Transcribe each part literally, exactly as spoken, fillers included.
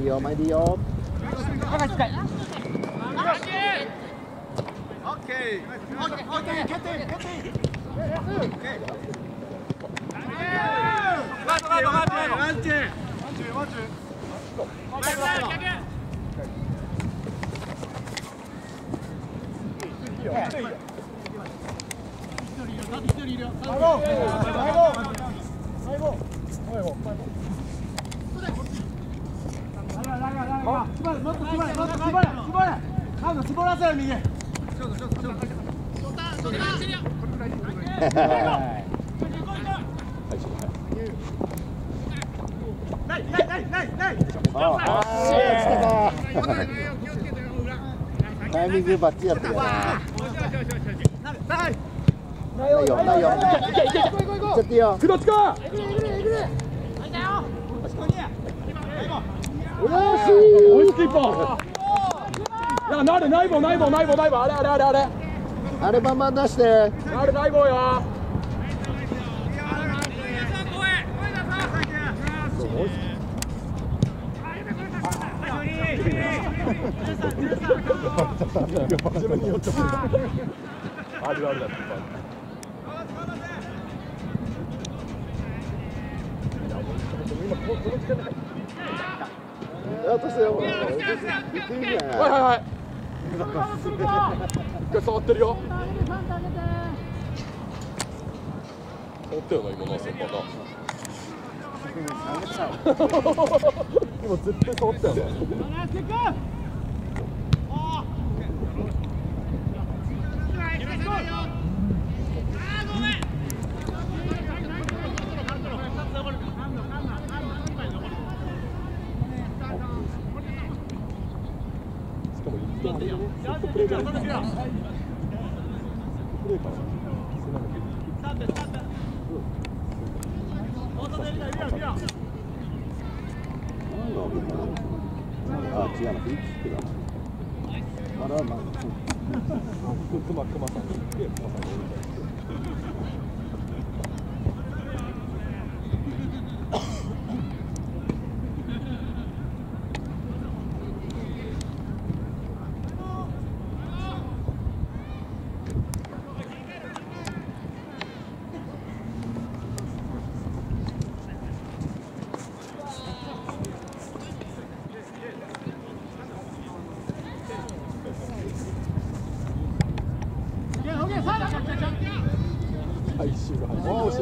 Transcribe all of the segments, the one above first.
いよ、前でいいよ。 絞らせる右。タイミングバッチリやったけどな。ないよ、ないよ。いっちゃっていいよ。 クロスか。追いつき一本。いや、なる、ない棒、ない棒、ない棒、ない棒、あれ、あれ、あれ、あれ。 あれ、バンバン出して。 なる、ない棒よ。あるあるだって。今この時間で。 私はもう。 はいはいはい。一回触ってるよ。触ったよな今の先輩な。今絶対触ったよな。 あ、違うな、フリーキックだ。まだまだ。 クマクマさんに行ってクマさんに降りた。回収が始まる。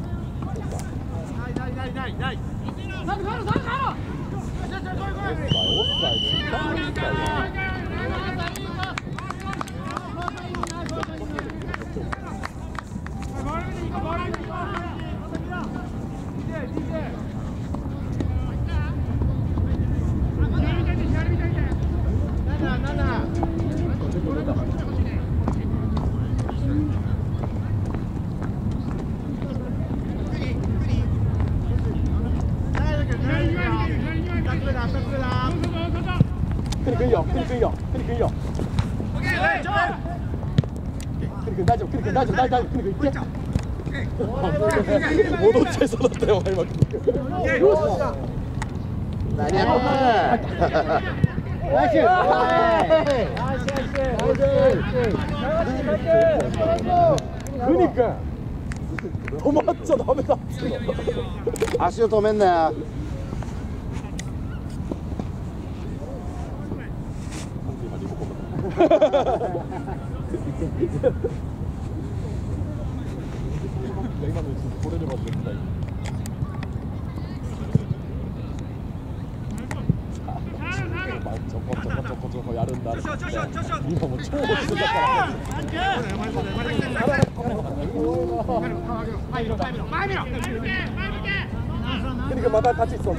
クリ君いいよ、クリ君いいよ、クリ君いいよ。クリ君大丈夫、クリ君大丈夫、大丈夫、クリ君行って。戻っちゃいそうだったよ、今。 何やってんの。ナイス。 クリ君。止まっちゃダメだっつうの。 足を止めんなよ。 今のうちに取れれば絶対。ちょこちょこちょこちょこやるんだって。今も超してたから。クリ君また立ちそう。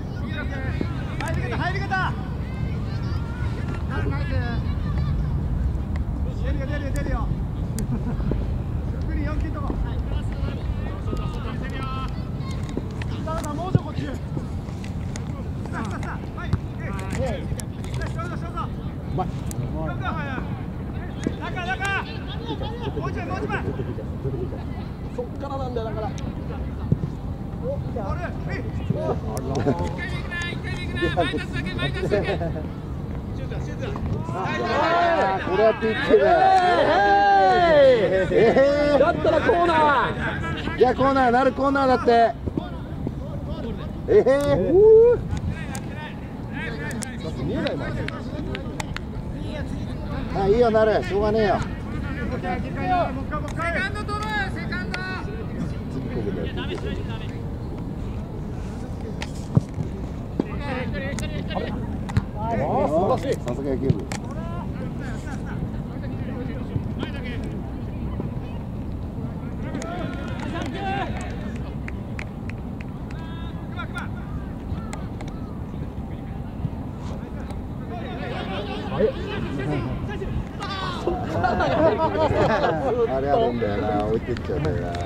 入り方。 これはピッチだ。えー、 だったらコーナー。 いやコーナーなるコーナーだって。えー、 見えないもん。 あ、いいよなる、しょうがねえよ。 セカンド取ろうよ、セカンド。 ああ、素晴らしい。 さすが野球部。あれあるんだよな、置いてっちゃうんだよな。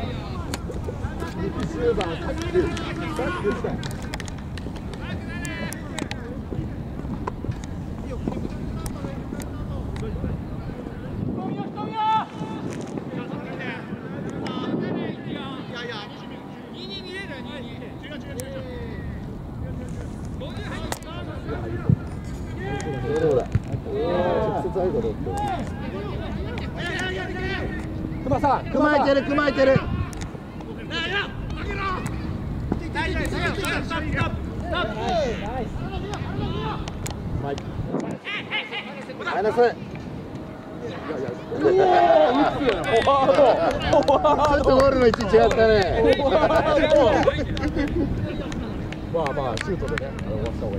熊さん、 熊いてる、熊いてる。マイナス。ちょっとゴールの位置違ったね。 まあまあシュートでね、終わった方がいい。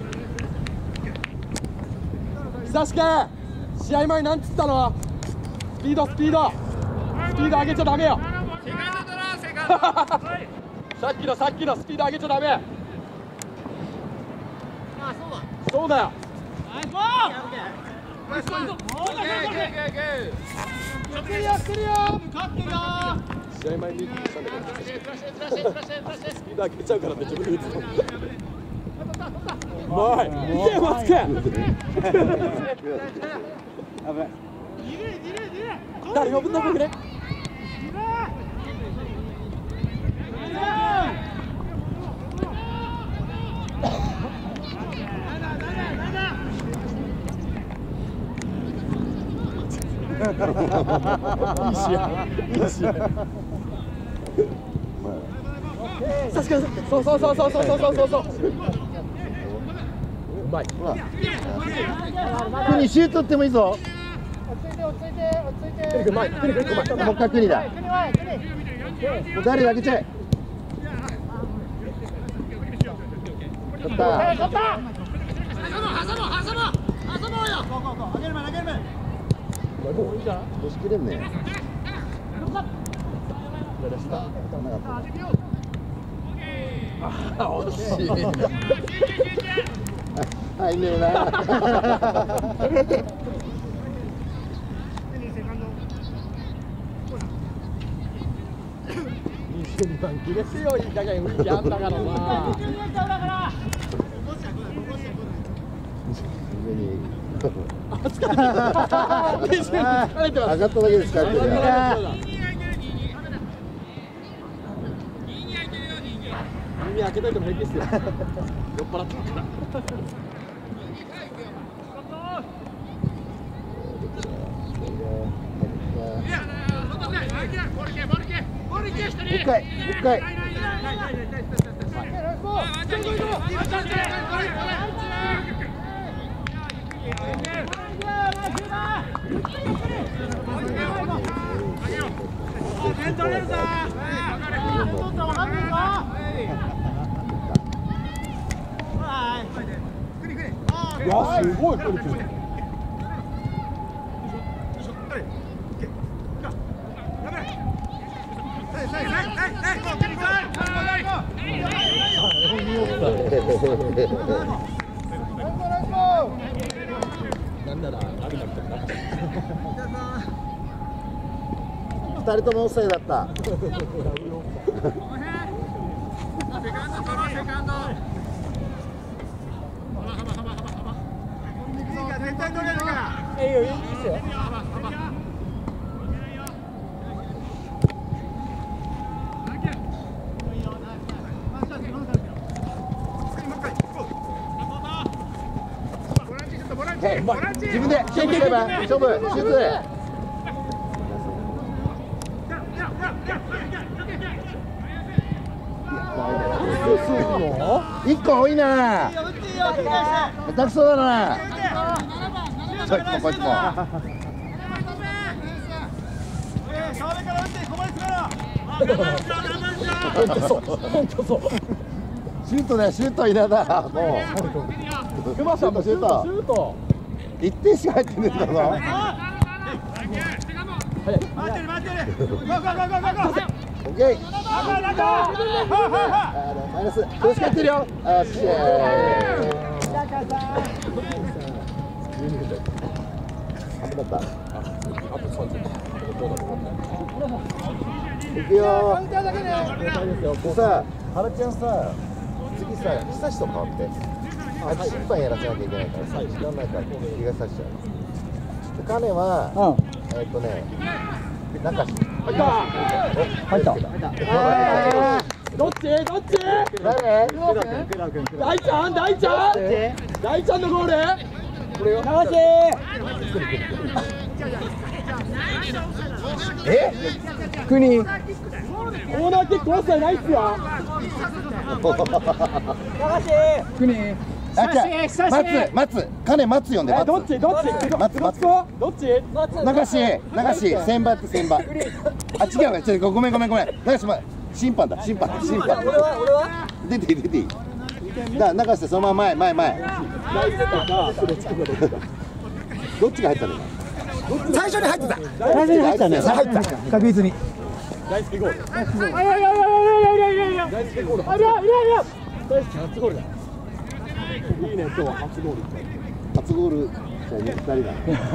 久しく試合前なんつったの？スピードスピードスピード上げちゃダメよ。 セカンド取ろう、セカンド。 さっきのさっきのスピード上げちゃダメ。 あ、そうだ。 そうだよ。 やってるよ、勝ってるよ。 試合前にしたんだけど、スピード上げちゃうからって自分で打つの。うまい。いけ松君。誰呼ぶんだこれ。いい試合、いい試合。確かに、そうそうそうそうそうそうそうそう。うまい。 国シュートってもいいぞ。 落ち着いて、落ち着いて、落ち着いて。 クニ君前、クニ君前。 もう一回国だ。 国前、国。 もう誰だけちゃえ。取った。 取った。挟もう、挟もう、挟もう、挟もうよ。投げる前、投げる前。 もういいじゃん。 押し切れんね。 あ、惜しい。 入んねえな。 にじゅうにばん切れてよ、いい加減雰囲気あんだからさ。あ、疲れてる。疲れてます。 上がっただけで疲れてるよ。 耳開けといても平気ですよ。酔っ払ってるから。 一回、一回。 いや、すごい距離来る。なんならあるなみたいになっちゃう。 二人ともオフサイドだった。 セカンド取ろう、セカンド。絶対取れるから。 いいよ、いいですよ。 ヘイ自分で勝負すれば勝負シュートで一個多いな下手くそだなこいつもこいつもシュートだよシュート稲田もう熊さんもシュートシュート一点しか入ってねえんだぞオッケーマイナス調子勝ってるよよっしゃ危なかったいくよでさ、原ちゃんさ次さ、久しと変わってあ審判やらせなきゃいけないからさ時間ないから気がさしちゃうでカネは、うん、えっとね中入った入ったどっちどっち誰大ちゃん大ちゃん大ちゃんのゴールこれよ流しえ国コーナーキックオフサイドないっすよ国あ、じゃあ、待つ、待つ、金待つよんで、待つ。どっち、どっち、待つ、待つ。どっち、流し、流し、千葉って千葉。あ、違うわ、ちょっと、ごめん、ごめん、ごめん。流し、審判だ、審判だ、審判。俺は、俺は。出ていい、出ていい。だ、流して、そのまま前、前、前。どっちが入ったの。最初に入ってた。最初に入ったね。入った、確実に。大好きゴール。大好きゴール。大好きゴール。あ、いや、いや、いや。大好き初ゴールだ。いいね、今日は初ゴール。初ゴールじゃあふたりだ。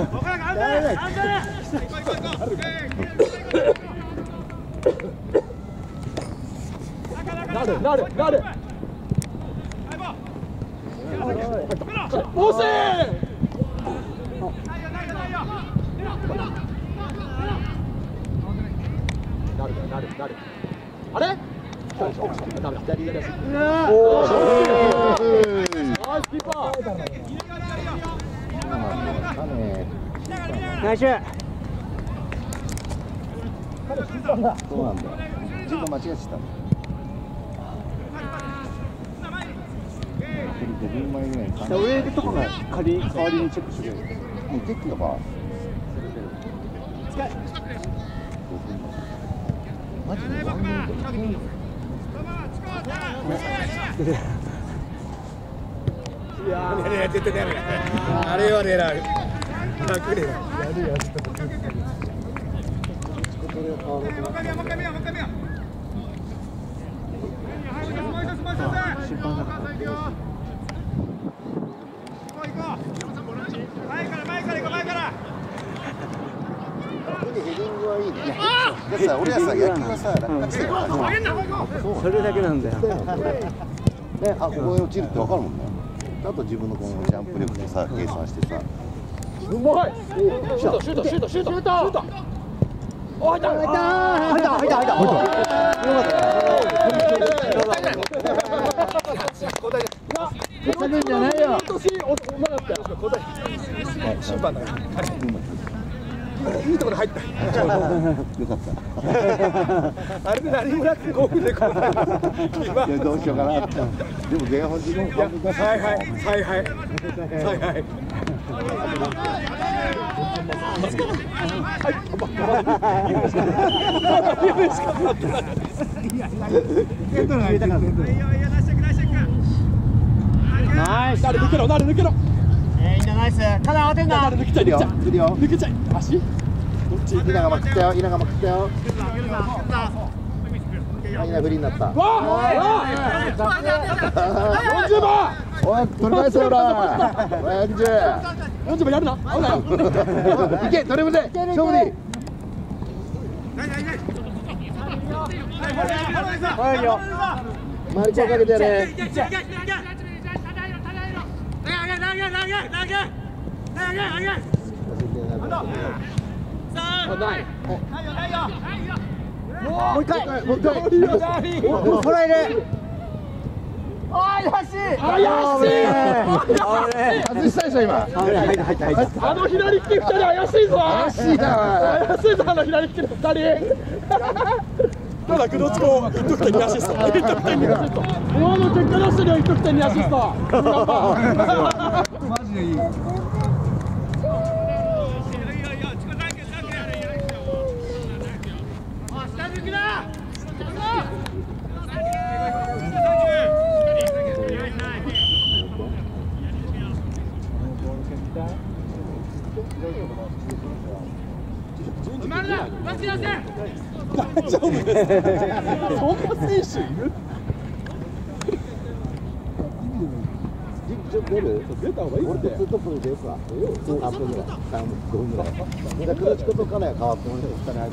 なるなるなる。惜しい。なるなるなる。あれ？ダメだ。左だし。おお。ナイスキーパー。ナイス。そうなんだ。自分間違えちゃった。ごふんまえぐらいに。上とかが仮代わりにチェックしてくれる。もうチェックだから。マジでワンミニット。いやー、やってたね。あれはね、楽で。やるやる。審判だから。前から前から行こう前から。ヘディングはいいね。だってさ、俺らさ、野球はさ、落下地点がある。それだけなんだよ。ね、あ、ここへ落ちるってわかるもんね。あと自分のこのジャンプ力でさ、計算してさ。うまい。シュート、シュート、シュート、シュート、シュート。お、入った。入った。入った。入った。入った。入った。勝つんじゃないよ。審判だから。いいところ入った。よかった。あれで何もなくこうでこう。どうしようかなって。でも前半自分はいはいはいはいはいはい。ナイス。誰抜けろ誰抜けろ。いいんじゃないっす。ただ当てんな。抜けちゃい抜けちゃい。足。どっち？稲がまくったよ。稲がまくったよ。稲フリーになった。わあ。四十番。おい取り返せよら。四十。四十番やるな。危ない。いけ取り戻せ。勝負でいい。はいよ。マリコかけてやれ。もう一回、もう一回、もらえる。 外したでしょ今。 あの左利きふたり怪しいぞ。 怪しいな。 怪しいぞあの左利きのふたり。ただクロチコ一得点にアシスト。一得点にアシスト。今の結果出してるよ一得点にアシスト。 マジでいい。 大丈夫です。そんな選手いる？ 出る？ 出た方がいい俺って。 とツートップで出るか。さんぷんぐらい。さん、ごふんぐらい。じゃあクロチコと金谷変わって俺とふたり間いい。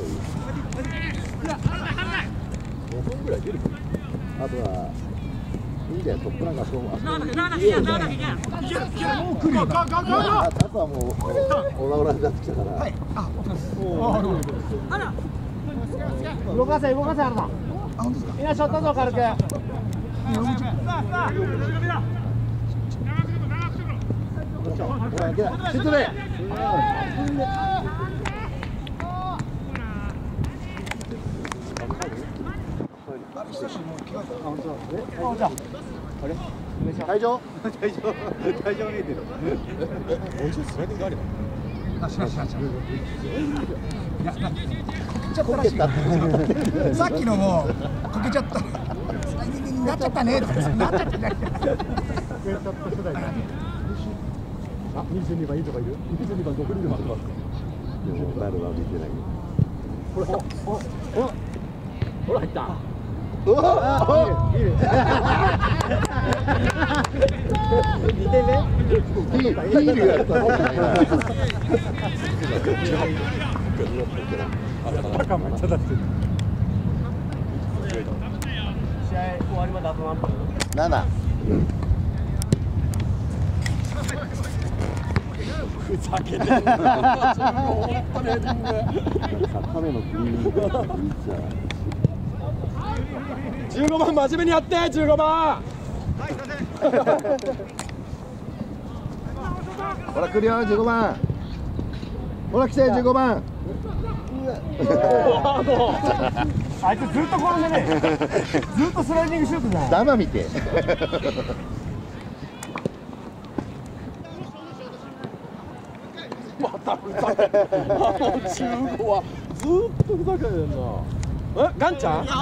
ごふんぐらい出る。あとはいいんだよ。トップランカーそう思う。あとはもうオラオラになってきたから。はい。 動かせ動かせ原田。あ、本当ですか。みんなショットぞ軽く。 シュートで。会場？会場？会場見えてる。 おいしいスライディングありだ。 しなしなしな。ちょっとらしい。さっきのもこけちゃった。なっちゃったね。なっちゃったね。 あ、にじゅうにばんいいとかいる？にじゅうにばんどこにいるの？ でも誰は見てないよ。 ほら、お、お、ほら入った。 うわ、いいね。 にてんめ？ ヒールやった。 赤めっちゃ出してる。 試合終わりまであと何分？ 七。 ふざけてるな。本当にヘディング。 亀のクリーニングがいいじゃん。 じゅうごばん真面目にやってじゅうごばん。 ほら来るよじゅうごばん。ほら来てじゅうごばん。 あいつずっとこのね、ずっとスライディングシュートじゃん。 ダマ見て。 またふざけて。あのじゅうごはずっとふざけてるな。え、ガンちゃん？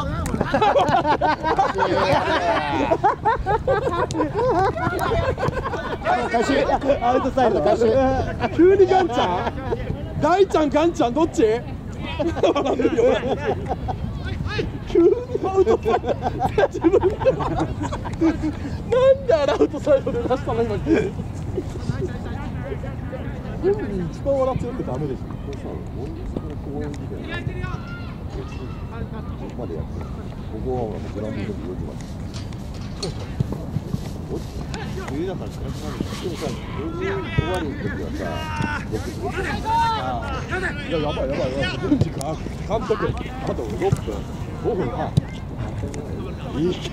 アウトサイド。 急にガンちゃん？大ちゃんガンちゃんどっち？笑ってるよ。急にアウトサイド。自分で。なんであれアウトサイドで出したの今。本人一番笑ってるってダメでしょ。 ここまでやってる。ここはほらグラウンドの時よくまで。冬だから辛くなる。でもさ、終わりの時はさ、ろくじ。 いややばいやばいやばい。軍事か監督。あとろっぷん、ごふんはん。いけ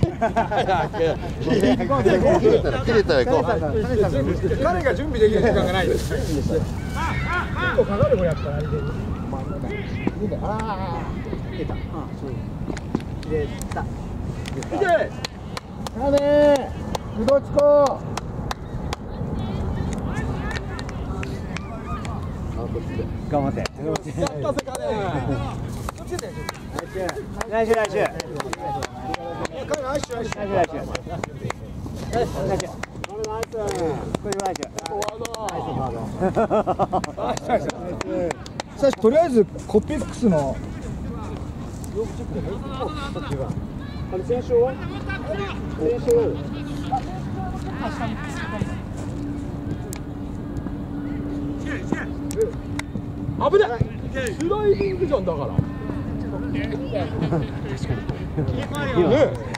切れたら切れたら行こう。 彼が準備できる時間がないです。 結構かかる子やったらあれで。ああ、入れた。入れた。 いけ。 カネ、クロチコ。 頑張って。 やったぜかね。 ナイスナイス。 彼ナイスナイス。 ナイスナイス。ナイス。これナイス。 最初とりあえずコピックスのあれ先勝は？先勝。危ない。スライディングじゃんだから。確かに。ね。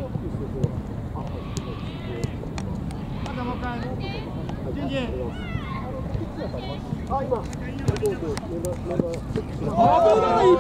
あ、今。危ないって。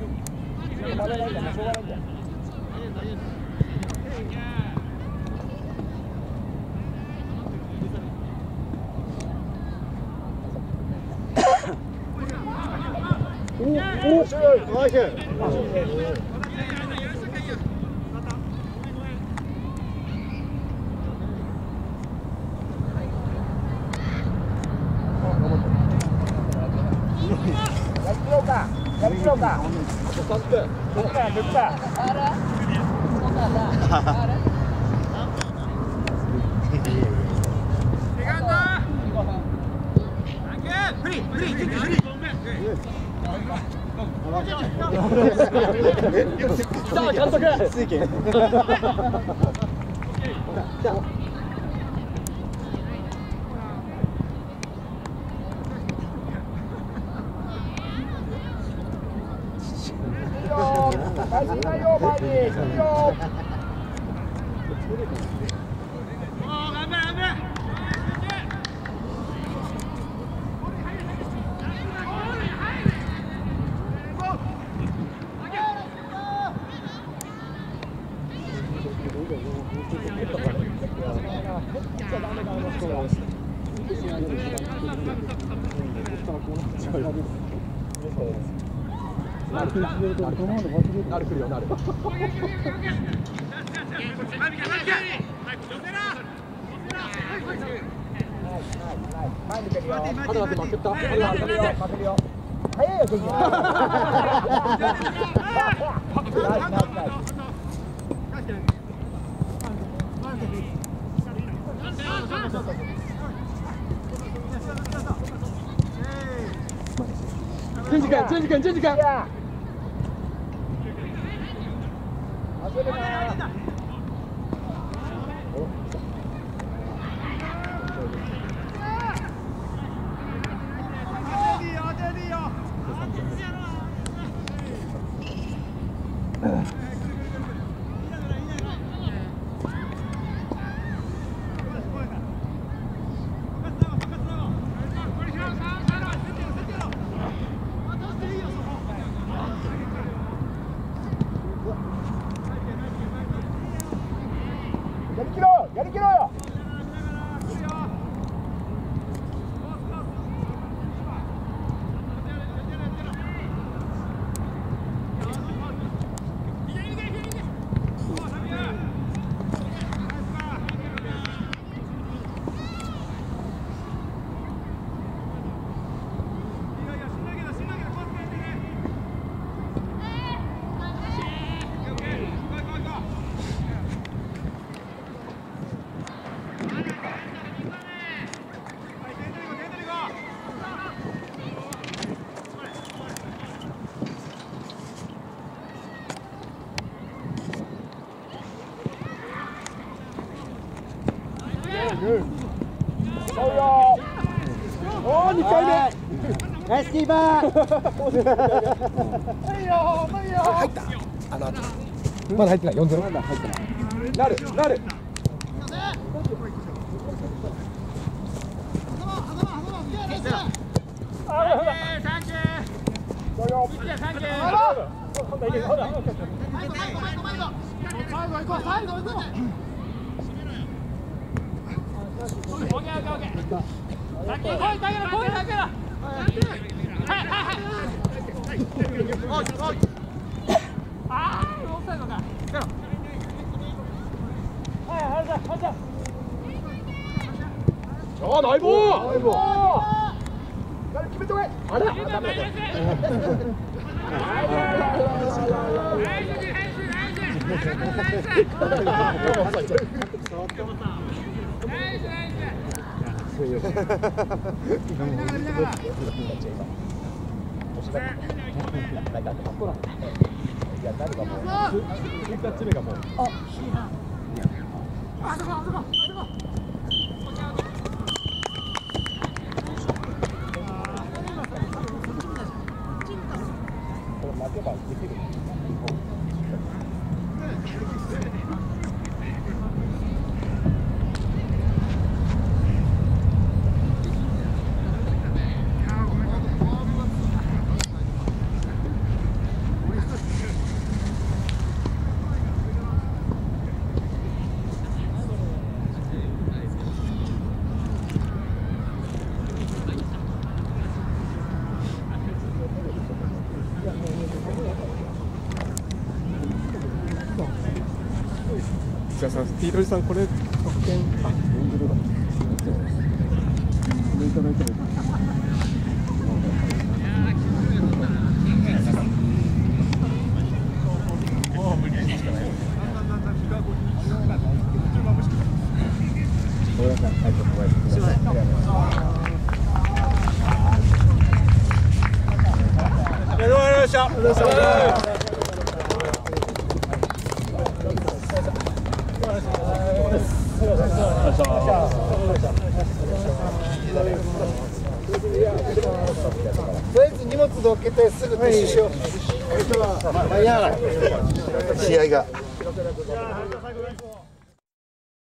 サンキューいいや、サンキュー。 なるくるよなる。まだまだ負けた。 早いよ、君。 チェンジ君、チェンジ君、チェンジ君。 やりきろう、やりきろうよ。 おお、にかいめ。 ナイスキーパー。いいよ、いいよ。 入った。あの後。まだ入ってない。四ゼロ。まだ入ってない。 なる、なる。あ、ナイボー。ナイボー。 誰決めてこい。 あれ。 いじゃあさ、ピーロリさんこれ特典あ、本当だ。これいただいてもいい？ とりあえず荷物どけてすぐ撤収しよう。試合が。